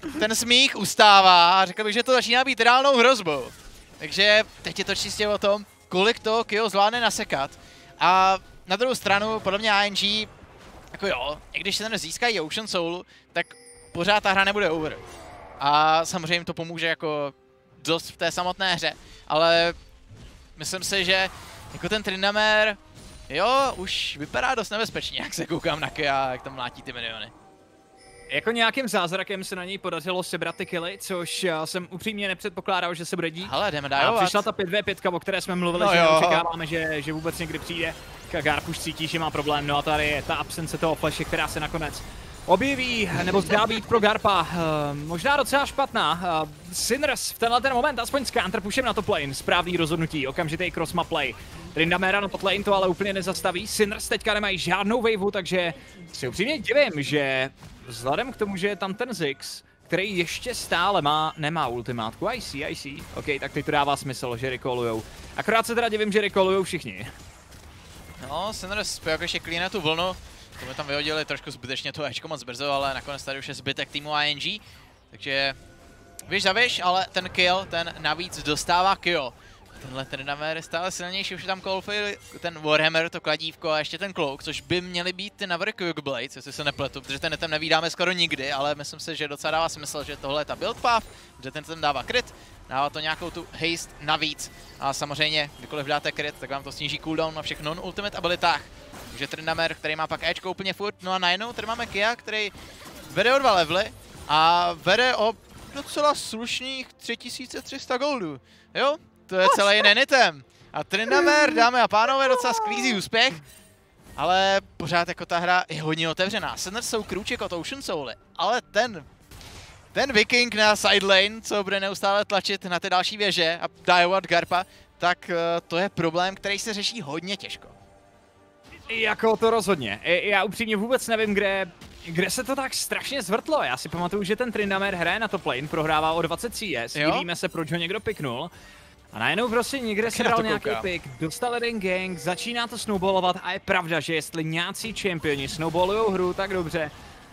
ten smích ustává a řekl bych, že to začíná být reálnou hrozbou. Takže teď je to čistě o tom, kolik to Kyo zvládne nasekat. A na druhou stranu, podle mě ANG, jako jo, i když se ten získají Ocean Soul, tak pořád ta hra nebude over. A samozřejmě jim to pomůže jako dost v té samotné hře, ale myslím si, že jako ten Tryndamere, jo, už vypadá dost nebezpečně, jak se koukám na Kya, jak tam mlátí ty miniony. Jako nějakým zázrakem se na něj podařilo sebrat ty killy, což jsem upřímně nepředpokládal, že se bude dít. Ale jdeme dajovat. A přišla ta 5v5, o které jsme mluvili, No že jo. očekáváme, že vůbec někdy přijde. Garp už cítí, že má problém, no a tady je ta absence toho flashe, která se nakonec objeví, nebo zdá být pro Garpa možná docela špatná. Sinners v tenhle ten moment aspoň s counterpushem na top lane, správný rozhodnutí, okamžitý crossmap play. Tryndamere na top lane to ale úplně nezastaví, Sinners teďka nemají žádnou waveu, takže si upřímně divím, že vzhledem k tomu, že je tam ten Ziggs, který ještě stále nemá ultimátku, I see. OK, tak teď to dává smysl, že recallujou. Akorát se teda divím, že recallujou všichni. No, Sinners ještě klíne tu vlnu. To by tam vyhodili trošku zbytečně to Ečko moc brzo, ale nakonec tady už je zbytek týmu ANG. Takže víš za víš, ale ten kill, ten navíc dostává Kyo. Tenhle Tryndamere je stále silnější, už je tam Coldfield, ten Warhammer, to kladívko a ještě ten Cloak, což by měly být ty Navarre Quickblades, jestli se nepletu, protože ten item nevídáme skoro nikdy, ale myslím si, že docela dává smysl, že tohle je ta build path, že ten item dává crit, dává to nějakou tu haste navíc a samozřejmě, kdykoliv dáte crit, tak vám to sníží cooldown na všech non-ultimate abilitách. Takže Tryndamere, který má pak Ečko úplně furt, no a najednou tady máme Kya, který vede o 2 levely a vede o docela slušných 3300 goldů, jo? To je celý jiný item. A Tryndamere, dámy a pánové, docela sklízí úspěch, ale pořád jako ta hra je hodně otevřená. Sinners jsou krůček od Ocean Souly, ale ten Viking na side lane, co bude neustále tlačit na ty další věže a diovat Garpa, tak to je problém, který se řeší hodně těžko. Jako to rozhodně. Já upřímně vůbec nevím, kde se to tak strašně zvrtlo. Já si pamatuju, že ten Tryndamere hraje na top lane, prohrává o 20 CS, divíme se, proč ho někdo piknul. A najednou prostě někde se dal nějaký pick, dostal jeden gang, začíná to snowballovat a je pravda, že jestli nějací čempioni snowballujou hru tak dobře,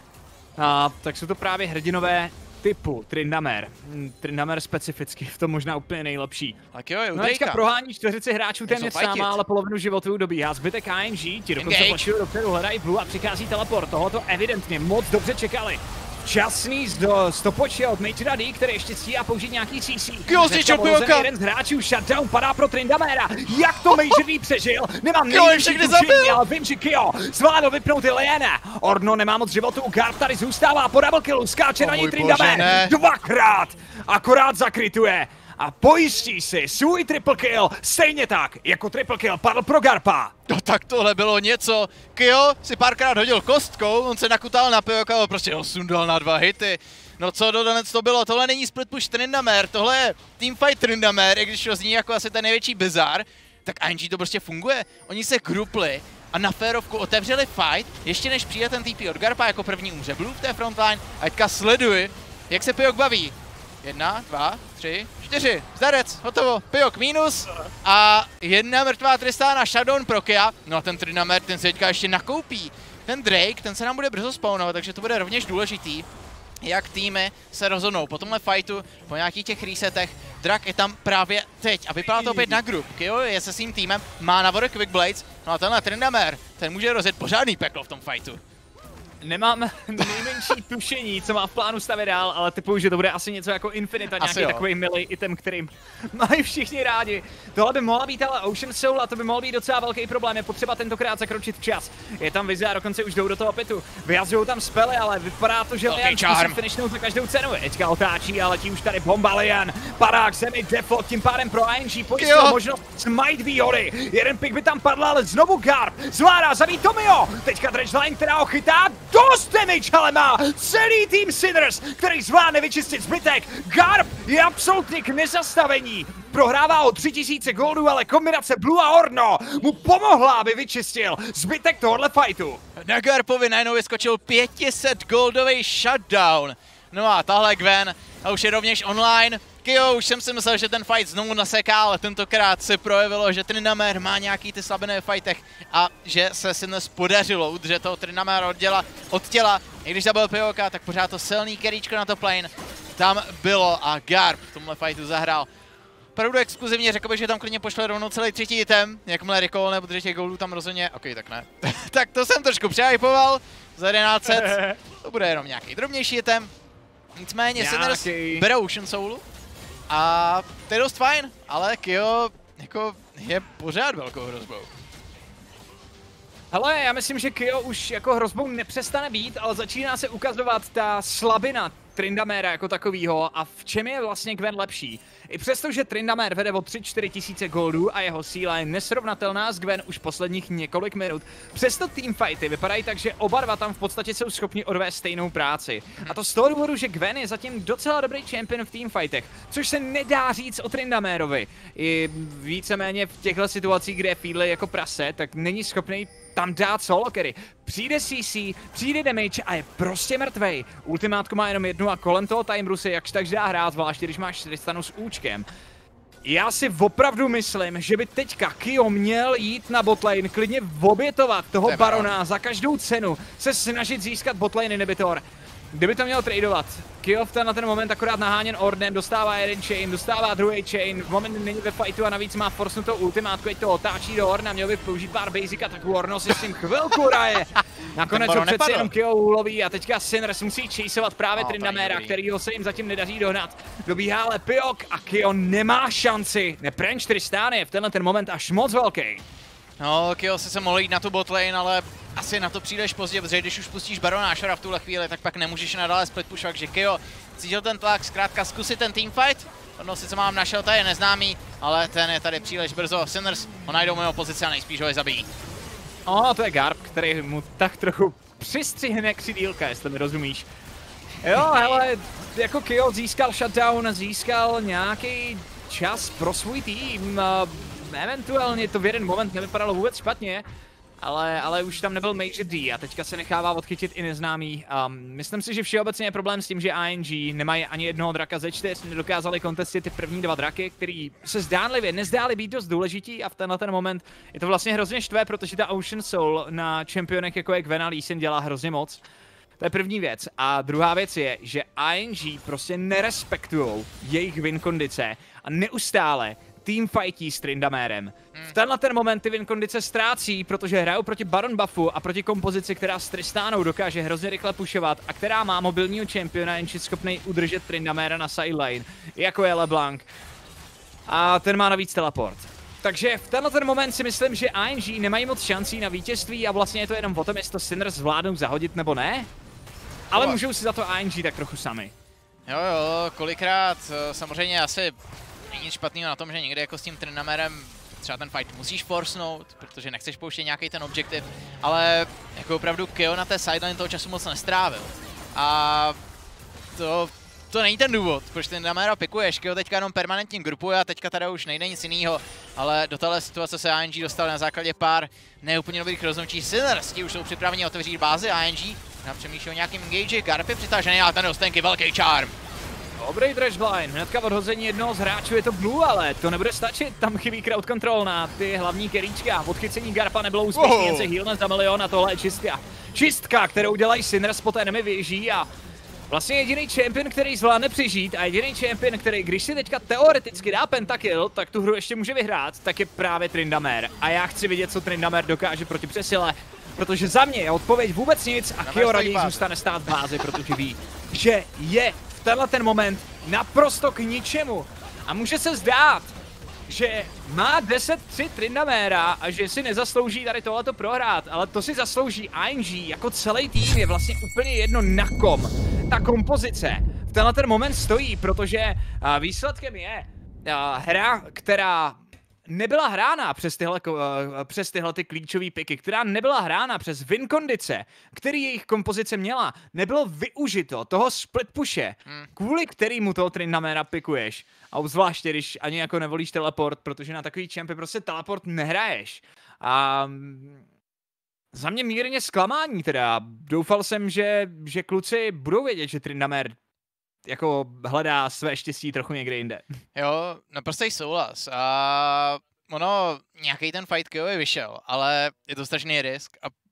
tak jsou to právě hrdinové typu Tryndamere. Tryndamere specificky, v tom možná úplně nejlepší. Tak jo, je no teďka prohání 40 hráčů téměř sama, ale polovinu životů dobíhá zbytek ANG, ti dokonce plašují dopředu, hledají blue a přichází teleport, tohoto evidentně moc dobře čekali. Časný stopoče od Majora D, který ještě stíhá použít nějaký CC. Kyo zničil Pioka! Jeden z hráčů, shutdown padá pro Tryndamera. Jak to Major D přežil? Nemám nejmenší tušení, ale vím, že Kyo zvládl vypnout i Leena. Orno nemá moc životů, Garp tady zůstává po double killu, skáče na ní Tryndamere. Dvakrát! Akorát zakrytuje. A pojistí si svůj triple kill, stejně tak, jako triple kill padl pro Garpa. No tak tohle bylo něco. Kyo si párkrát hodil kostkou, on se nakutal na Pioka, ale prostě ho sundal na 2 hity. No co dodanec to bylo, tohle není split push Tryndamere, tohle je teamfight Tryndamere, i když to zní jako asi ten největší bizar, tak ANG to prostě funguje. Oni se grupli a na férovku otevřeli fight, ještě než přijde ten TP od Garpa jako první umře Blue v té frontline a teďka sleduji, jak se Piok baví. 1, 2, 3, 4, zdarec, hotovo, Piok minus a 1 mrtvá Tristana, shutdown pro Kya, no a ten Tryndamere, ten se teďka ještě nakoupí. Ten Drake, ten se nám bude brzo spawnovat, takže to bude rovněž důležitý, jak týmy se rozhodnou po tomhle fightu, po nějakých těch resetech. Drak je tam právě teď a vypadá to opět na grup. Kyo je se svým týmem, má Navarre Quickblades, no a tenhle Tryndamere, ten může rozjet pořádný peklo v tom fightu. Nemám nejmenší tušení, co má v plánu stavět dál, ale typuju, že to bude asi něco jako Infinite, nějaký takový melee item, kterým mají všichni rádi. Tohle by mohla být ale Ocean Soul a to by mohl být docela velký problém, je potřeba tentokrát zakročit včas. Je tam vize a dokonce už jdou do toho pitu. Vyjazují tam spely, ale vypadá to, že Lian zkusí finishnout za každou cenu. Teďka otáčí a letí už tady bomba Lian. Padá k zemi, default, tím pádem pro ANG pojistil možnost smite Viory. Jeden pick by tam padl, ale znovu Garp zvládá zabít Tomio. Teďka Dredgeline, která ho chytá. Dost damage, ale má celý tým Sinners, který zvládne vyčistit zbytek. Garp je absolutně k nezastavení. Prohrává o 3000 goldů, ale kombinace Blue a Orno mu pomohla, aby vyčistil zbytek tohohle fightu. Na Garpovi najednou vyskočil 500 goldový shutdown. No a tahle Gwen a už je rovněž online. Kyo, už jsem si myslel, že ten fight znovu naseká, ale tentokrát se projevilo, že Tryndamere má nějaký ty slabiny v fightech a že se Sinners podařilo udržet toho Tryndamere od těla. I když zabil Pioka, tak pořád to silný carryčko na top lane tam bylo a Garp v tomhle fightu zahrál. Opravdu exkluzivně, řekl bych, že tam klidně pošle rovnou celý třetí item, jakmile recall, nebo protože těch goldů tam rozhodně, ok, tak ne. Tak to jsem trošku přehypoval za 1100, to bude jenom nějaký drobnější item. Nicméně Sinners bere Ocean Soulu a to je dost fajn, ale Kyo jako je pořád velkou hrozbou. Hele, já myslím, že Kyo už jako hrozbou nepřestane být, ale začíná se ukazovat ta slabina Tryndamera jako takovýho a v čem je vlastně Gwen lepší. I přesto, že Tryndamer vede o 3-4 tisíce goldů a jeho síla je nesrovnatelná s Gwen už posledních několik minut, přesto teamfighty vypadají tak, že oba dva tam v podstatě jsou schopni odvést stejnou práci. A to z toho důvodu, že Gwen je zatím docela dobrý champion v teamfightech, což se nedá říct o Tryndamerovi. I víceméně v těchto situacích, kde je Fiddle jako prase, tak není schopný tam dát solo carry. Přijde CC, přijde damage a je prostě mrtvej. Ultimátku má jenom jednu a kolem toho timeru se jakž tak dá hrát, zvláště když máš Tristanu s účkem. Já si opravdu myslím, že by teďka Kyo měl jít na botlane, klidně obětovat toho barona za každou cenu, se snažit získat botlane inhibitor. Kdyby to měl tradovat, Kyo na ten moment akorát naháněn Ordem, dostává jeden chain, dostává druhý chain, v moment není ve fightu a navíc má forsnutou ultimátku, ať to otáčí do Orna, měl by použít pár basic ataku, Orno si s tím chvilku hraje. Nakonec ho přeci jenom Kyo uloví a teďka Sinners musí chaseovat právě Tryndamera, kterýho se jim zatím nedaří dohnat. Dobíhá ale Pyok a Kyo nemá šanci, nepranč Tristán je v tenhle ten moment až moc velký. No, Kyo se mohl jít na tu botlane, ale asi na to přijdeš pozdě, protože když už pustíš Barona Ashera v tuhle chvíli, tak pak nemůžeš nadále split push, takže Kyo cítil ten tlak, zkrátka zkusit ten teamfight. Ono sice mám našel, tady je neznámý, ale ten je tady příliš brzo. Sinners ho najdou mimo pozici a nejspíš ho je zabijí. To je Garp, který mu tak trochu přistřihne křidílka, jestli mi rozumíš. Jo, hele, jako Kyo získal shutdown, získal nějaký čas pro svůj tým. Eventuálně to v jeden moment nevypadalo vůbec špatně, ale už tam nebyl Major D a teďka se nechává odchytit i neznámý. Myslím si, že všeobecně je problém s tím, že ING nemají ani jednoho draka ze 4, nedokázali kontestit ty první 2 draky, který se zdánlivě nezdáli být dost důležití a v tenhle ten moment je to vlastně hrozně štve, protože ta Ocean Soul na čempionech jako je Gwen a Lee Sin dělá hrozně moc. To je první věc. A druhá věc je, že ING prostě nerespektujou jejich win kondice a neustále teamfightí s Tryndamerem. V tenhle ten moment ty win kondice ztrácí, protože hrajou proti Baron buffu a proti kompozici, která s Tristánou dokáže hrozně rychle pushovat a která má mobilního čempiona, jenž je schopný udržet Tryndamera na sideline, jako je LeBlanc. A ten má navíc teleport. Takže v tenhle ten moment si myslím, že ING nemají moc šancí na vítězství a vlastně je to jenom o tom, jestli to Sinners zvládnou zahodit nebo ne. Ale můžou si za to ING tak trochu sami. Jo, kolikrát samozřejmě asi není nic špatného na tom, že někde jako s tím Tryndamerem třeba ten fight musíš forcenout, protože nechceš pouštět nějaký ten objektiv, ale jako opravdu Kyo na té sideline toho času moc nestrávil. A to není ten důvod, proč Tryndamera pikuješ. Kyo teďka jenom permanentně grupuje a teďka tady už nejde nic jiného, ale do téhle situace se ING dostal na základě pár neúplně dobrých rozhodnutí. Sinners ti už jsou připraveni otevřít bázi ING. Přemýšlí o nějakým engage, Garp je přitažený, ale ten dostenky velký charm. Dobrý trashline, hnedka odhození jednoho z hráčů je to Blue, ale to nebude stačit, tam chybí crowd control na ty hlavní keríčka. Odchycení Garpa nebylo úspěšný, jen se healne za milion a tohle je čistka. Čistka, kterou dělají Sinners po té enemy věží a vlastně jediný champion, který zvládne přežít a jediný champion, který když si teďka teoreticky dá pentakill, tak tu hru ještě může vyhrát, tak je právě Tryndamer. A já chci vidět, co Tryndamer dokáže proti přesile. Protože za mě je odpověď vůbec nic a Kyo raději zůstane stát v bázi, protože ví, že je v tenhle ten moment naprosto k ničemu. A může se zdát, že má 10-3 Tryndamera a že si nezaslouží tady tohleto prohrát, ale to si zaslouží ING jako celý tým, je vlastně úplně jedno na kom. Ta kompozice v tenhle ten moment stojí, protože výsledkem je hra, která nebyla hrána přes tyhle ty klíčové piky, která nebyla hrána přes win kondice, který jejich kompozice měla, nebylo využito toho split pushe, kvůli kterýmu toho Tryndamera pikuješ. A obzvláště, když ani jako nevolíš teleport, protože na takový čempy prostě teleport nehraješ. A za mě mírně zklamání teda. Doufal jsem, že kluci budou vědět, že Tryndamer jako hledá své štěstí trochu někde jinde. Jo, naprostý souhlas. A ono, nějaký ten fight Kyo vyšel, ale je to strašný risk a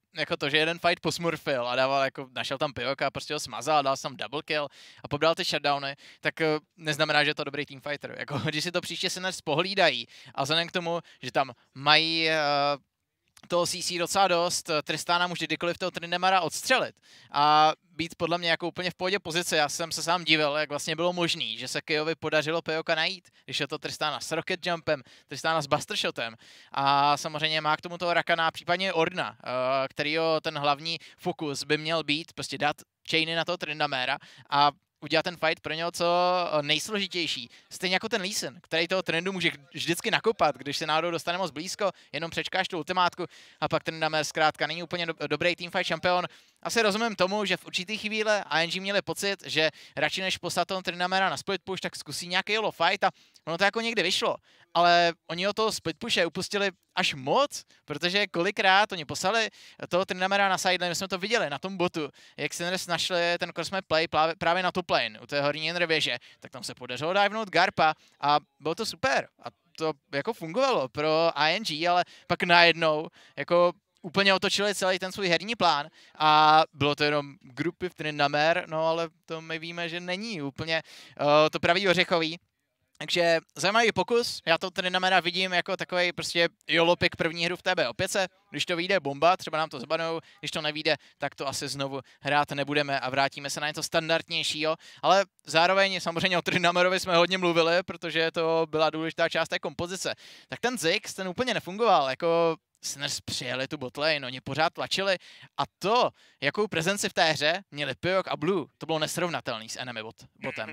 jako to, že jeden fight posmurfil a dával jako, našel tam Pyoka a prostě ho smazal, dal tam double kill a pobral ty shutdowny, tak neznamená, že je to dobrý teamfighter. Jako, když si to příště Sinners pohlídají a vzhledem k tomu, že tam mají toho CC docela dost, Tristana může kdykoliv toho Tryndamera odstřelit a být podle mě jako úplně v pohodě pozice. Já jsem se sám divil, jak vlastně bylo možný, že se Kejovi podařilo Pyoka najít, když je to Tristana s Rocket Jumpem, Tristana s Buster Shotem a samozřejmě má k tomu toho Rakana, případně Ordna, kterýho ten hlavní fokus by měl být, prostě dát chainy na toho Tryndamera a udělat ten fight pro něho co nejsložitější. Stejně jako ten Lee Sin, který toho Trendu může vždycky nakopat, když se náhodou dostane moc blízko, jenom přečkáš tu ultimátku a pak Tryndamere zkrátka není úplně dobrý teamfight šampion. Asi rozumím tomu, že v určitý chvíli ING měli pocit, že radši než poslat toho Tryndamera na split push, tak zkusí nějaký yellow fight a ono to jako někdy vyšlo. Ale oni o toho split pushe upustili až moc, protože kolikrát oni poslali toho Tryndamera na sideline, my jsme to viděli na tom botu, jak Sinners našli ten crossmap play právě na top lane, u té horní věže, tak tam se podařilo divenout Garpa a bylo to super. A to jako fungovalo pro ING, ale pak najednou jako úplně otočili celý ten svůj herní plán a bylo to jenom grupy v Tryndamere, no ale to my víme, že není úplně to pravý ořechový. Takže zajímavý pokus, já to Tryndamera vidím jako takový prostě jolopik první hru v TB5, když to vyjde bomba, třeba nám to zabanou, když to nevyjde, tak to asi znovu hrát nebudeme a vrátíme se na něco standardnějšího, ale zároveň samozřejmě o Tryndamerovi jsme hodně mluvili, protože to byla důležitá část té kompozice. Tak ten Ziggs, ten úplně nefungoval, jako Sinners přijeli tu botlane, oni pořád tlačili a to, jakou prezenci v té hře měli Pyok a Blue, to bylo nesrovnatelný s enemy botem.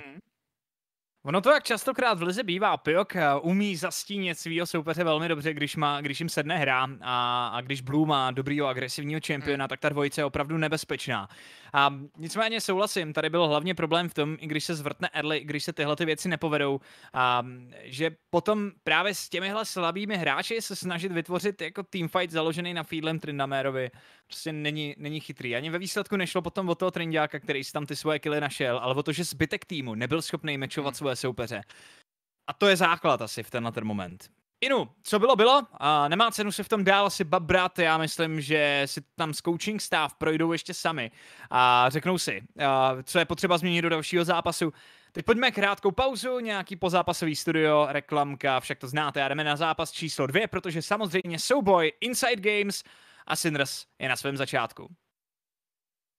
Ono to jak častokrát v lize bývá, Pyok umí zastínit svýho soupeře velmi dobře, když jim sedne hra a když Blue má dobrýho agresivního čempiona, tak ta dvojice je opravdu nebezpečná. A nicméně souhlasím, tady byl hlavně problém v tom, i když se zvrtne early, i když se tyhle ty věci nepovedou, že potom právě s těmihle slabými hráči se snažit vytvořit jako teamfight založený na feedlem Tryndamerovi prostě není chytrý. Ani ve výsledku nešlo potom o toho Trynďáka, který si tam ty svoje killy našel, ale o to, že zbytek týmu nebyl schopný mečovat svoje soupeře. A to je základ asi v tenhle ten moment. Inu, co bylo? Nemá cenu se v tom dál asi babrat, já myslím, že si tam s coaching staff projdou ještě sami a řeknou si, co je potřeba změnit do dalšího zápasu. Teď pojďme krátkou pauzu, nějaký pozápasový studio, reklamka, však to znáte, a jdeme na zápas číslo 2, protože samozřejmě souboj Inside Games a Sinners je na svém začátku.